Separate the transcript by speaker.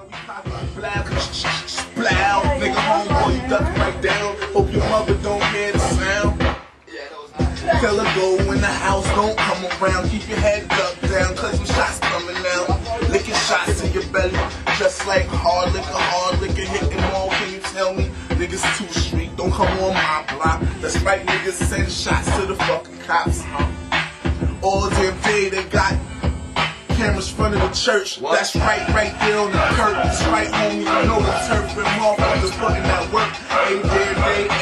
Speaker 1: Splow, nigga, homeboy, you duck right down. Hope your mother don't hear the sound. Tell her go in the house, don't come around. Keep your head up down, cause some shots coming out. Licking shots to your belly, just like hard liquor hitting more. Can you tell me? Niggas too street, don't come on my block. That's right, niggas send shots to the fucking cops. All damn day they got cameras front of the church. What? That's right there on the curb. That's right, homie, you know the turf and motherfuckers putting that work. Ain't there, they